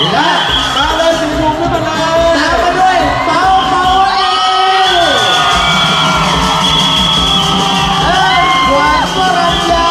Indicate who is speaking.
Speaker 1: และมาเลยสีมุมขึ้นมาเลยตามมาด้วยเปาเอขวัญวรัญญา